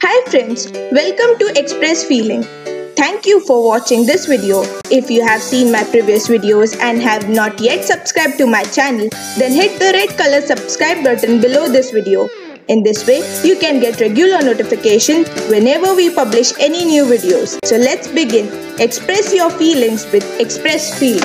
Hi friends, welcome to Express Feeling. Thank you for watching this video. If you have seen my previous videos and have not yet subscribed to my channel, then hit the red color subscribe button below this video. In this way, you can get regular notifications whenever we publish any new videos. So let's begin. Express your feelings with Express Feel.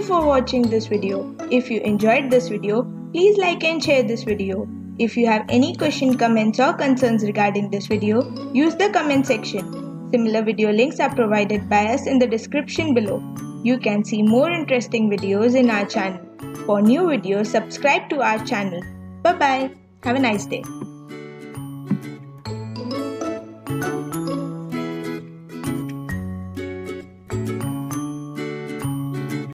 for watching this video. If you enjoyed this video, please like and share this video. If you have any question, comments or concerns regarding this video, use the comment section. Similar video links are provided by us in the description below. You can see more interesting videos in our channel. For new videos, subscribe to our channel. Bye bye. Have a nice day.